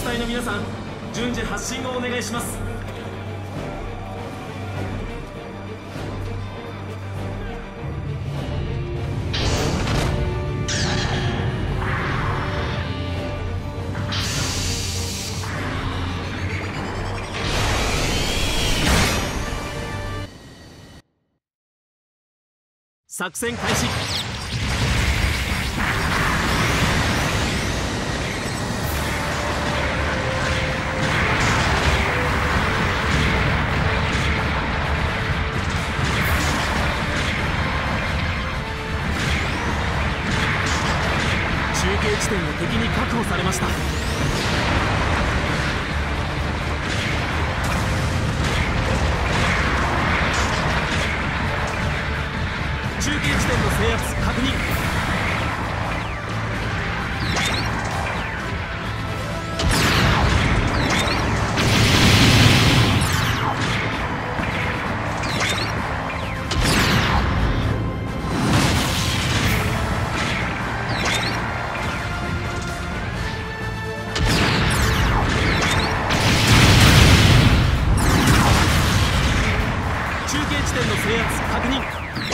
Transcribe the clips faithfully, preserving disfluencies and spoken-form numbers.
発隊の皆さん、順次発進をお願いします。作戦開始。中継地点が敵に確保されました。中継地点の制圧確認。中継地点の制圧確認。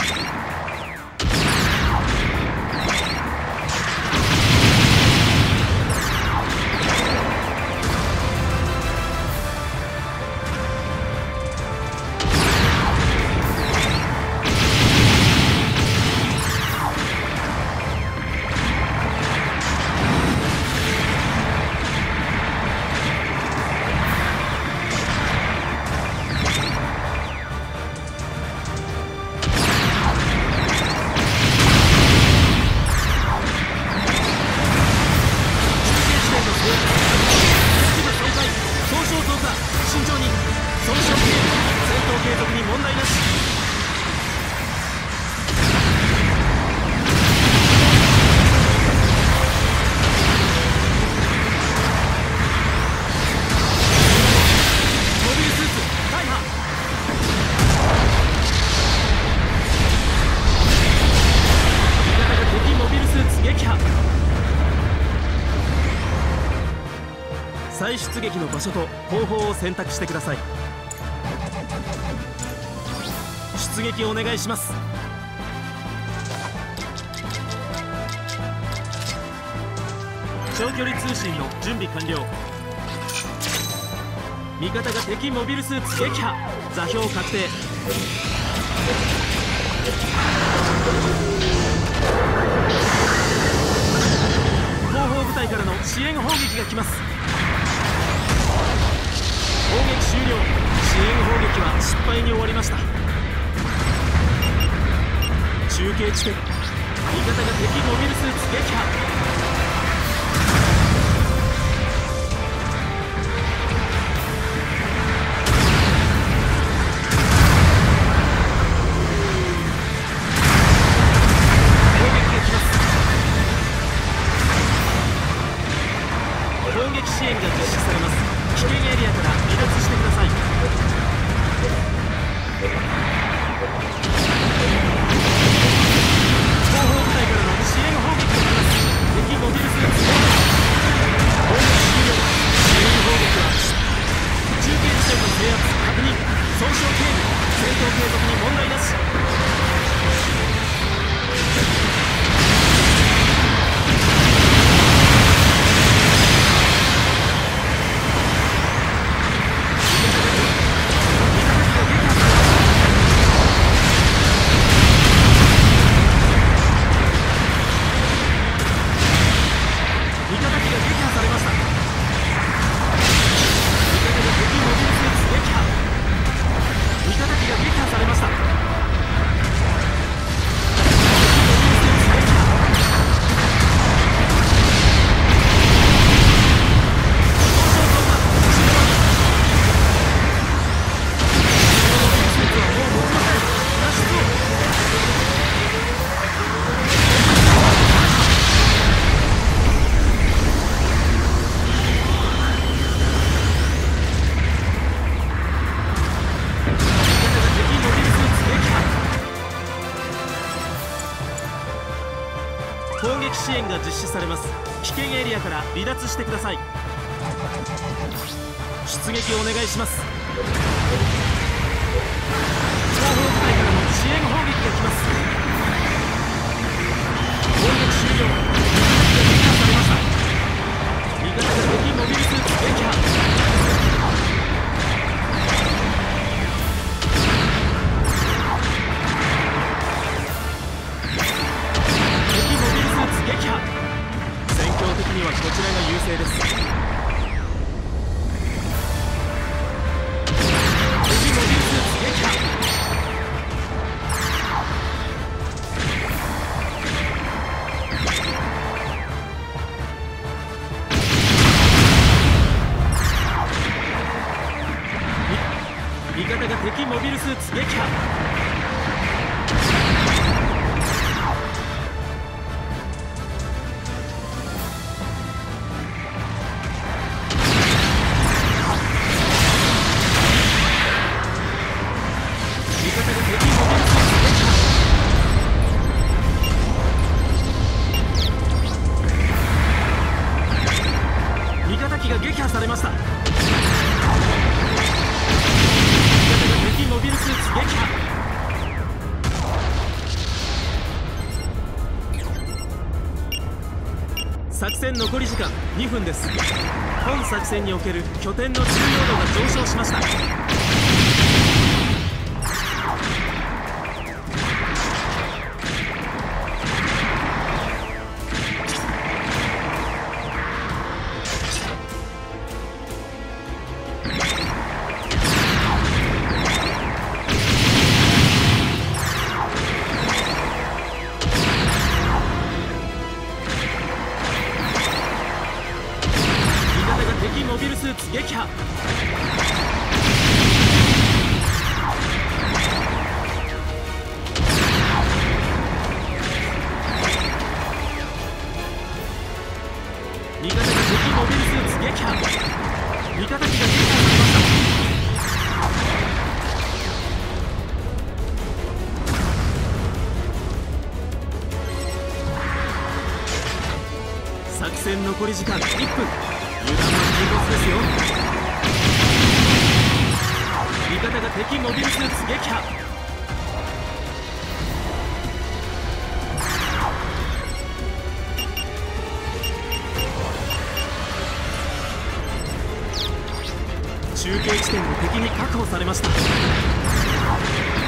再出撃の場所と方法を選択してください。出撃お願いします。長距離通信の準備完了。味方が敵モビルスーツ撃破。座標確定。後方部隊からの支援砲撃が来ます。砲撃終了。支援砲撃は失敗に終わりました。中継地点、味方が敵モビルスーツ撃破。攻撃支援が実施されます。危険エリアから離脱してください。後方部隊からの支援砲撃が来ます。敵モビルスーツ攻撃終了。支援砲撃は中継地点の制圧確認。損傷警備。戦闘継続に問題なし。攻撃支援が実施されます。危険エリアから離脱してください。 出撃お願いします。後方部隊からの支援砲撃が来ます。攻撃終了。撃破されました。味方が敵モビルスーツ撃破。敵モビルスーツ撃破。戦況的にはこちらが優勢です。敵モビルスーツ撃破。味方が敵モビルスーツ撃破。味方機が撃破されました。味方が敵モビルスーツ撃破。作戦残り時間にふんです。本作戦における拠点の重要度が上昇しました。敵モビルスーツ撃破。味方が敵モビルスーツ撃破。味方機が撃破されました。作戦残り時間いっぷん。油断は禁物ですよ。味方が敵モビルスーツ撃破。中継地点を敵に確保されました。